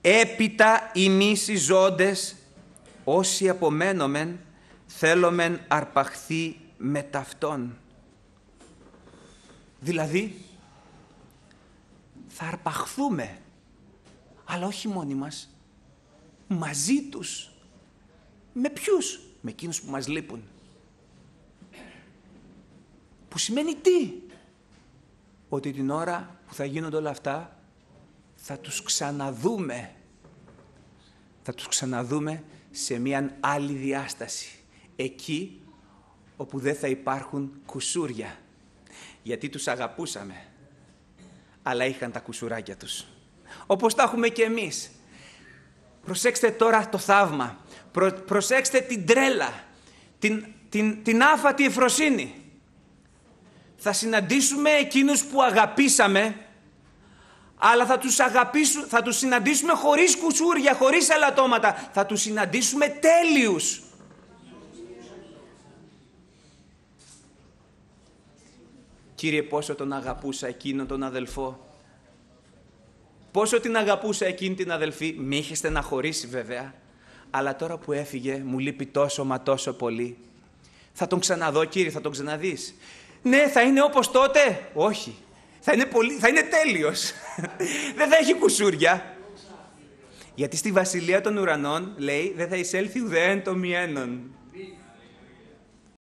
Έπειτα ημείς οι ζώντες, όσοι απομένομεν, θέλομεν αρπαχθεί με ταυτόν. Δηλαδή, θα αρπαχθούμε, αλλά όχι μόνοι μας, μαζί τους. Με ποιους? Με εκείνους που μας λείπουν. Που σημαίνει τι? Ότι την ώρα που θα γίνονται όλα αυτά, θα τους ξαναδούμε. Θα τους ξαναδούμε σε μια άλλη διάσταση. Εκεί όπου δεν θα υπάρχουν κουσούρια. Γιατί τους αγαπούσαμε. Αλλά είχαν τα κουσουράκια τους. Όπως τα έχουμε και εμείς. Προσέξτε τώρα το θαύμα. Προσέξτε την τρέλα. Την άφατη ευφροσύνη. Θα συναντήσουμε εκείνους που αγαπήσαμε, αλλά θα τους συναντήσουμε χωρίς κουσούρια, χωρίς ελαττώματα. Θα τους συναντήσουμε τέλειους. Κύριε, πόσο τον αγαπούσα εκείνον τον αδελφό. Πόσο την αγαπούσα εκείνη την αδελφή. Μη είχε στεναχωρήσει βέβαια. Αλλά τώρα που έφυγε μου λείπει τόσο μα τόσο πολύ. Θα τον ξαναδώ, Κύριε, θα τον ξαναδείς? Ναι, θα είναι όπως τότε? Όχι. Θα είναι τέλειος. Δεν θα έχει κουσούρια. Γιατί στη βασιλεία των ουρανών, λέει, δεν θα εισέλθει ουδέν το μιένον.